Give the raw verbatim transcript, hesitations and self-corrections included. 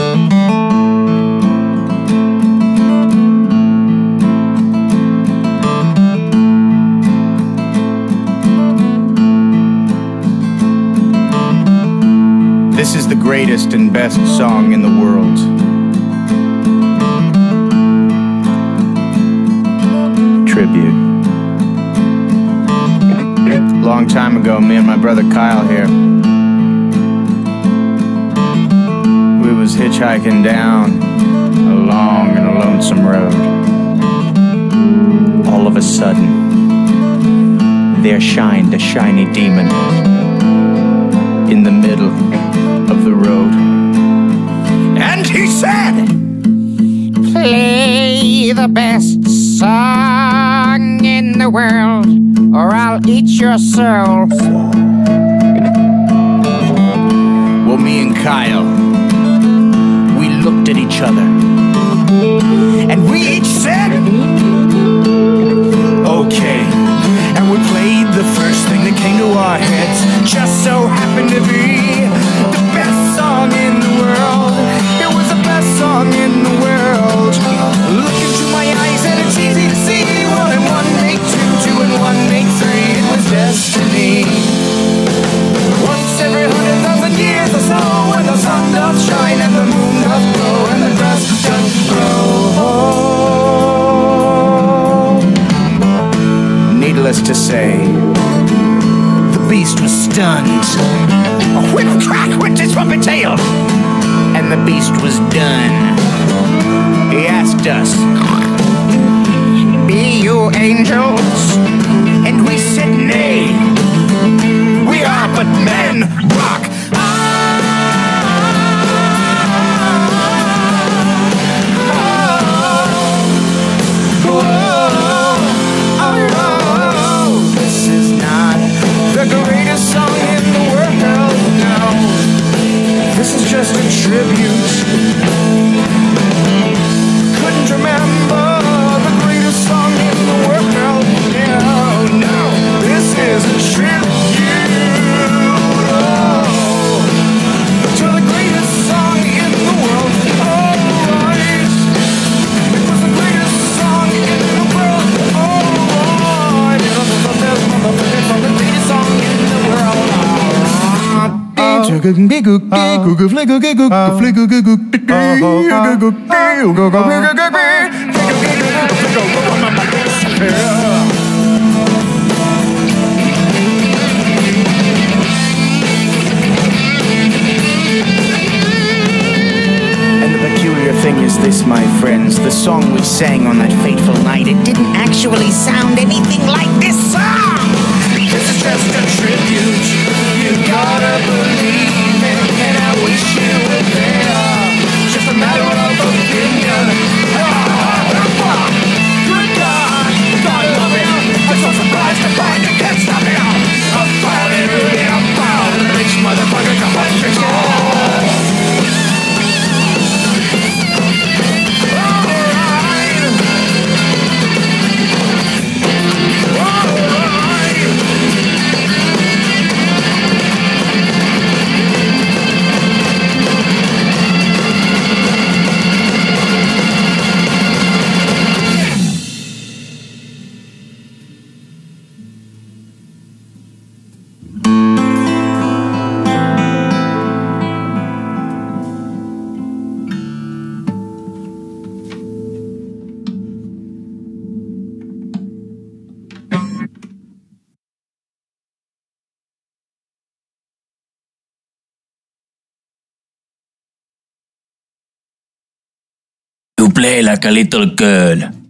This is the greatest and best song in the world. Tribute. Long time ago, me and my brother Kyle here, we was hitchhiking down a long and a lonesome road. All of a sudden, there shined a shiny demon in the middle of the road. And he said, "Play the best song in the world, or I'll eat your soul." Well, me and Kyle, we looked at each other, and we each said, "Okay." And we played the first thing that came to our heads. Just so happened to be the best song in the world. It was the best song in the world. Look into my eyes and it's easy to see. One and one make two, two and one make three. It was destiny. Once every hundred thousand years or so, when the sun doth shine and the moon doth glow and the grass doth grow. Needless to say, the beast was stunned. A whip crack went his trumpet tail, and the beast was done. He asked us, "Be you angels?" And we said, "Nay, we are but men." Rock! This is just a tribute. Couldn't remember the greatest song in the world. No, no, this is a tribute oh, to the greatest song in the world. Alright, it was the greatest song in the world. Alright, it was the best motherfucker from the greatest song in the world. And the peculiar thing is this, my friends, the song we sang on that fateful night, it didn't actually sound anything like this song. This is just a tribute. You gotta believe it, and I wish you were there. Just a matter of opinion. Good God, God love it. I'm so surprised to find you can't stop it. I'm finally really a foul rich motherfucker to punch your You play like a little girl.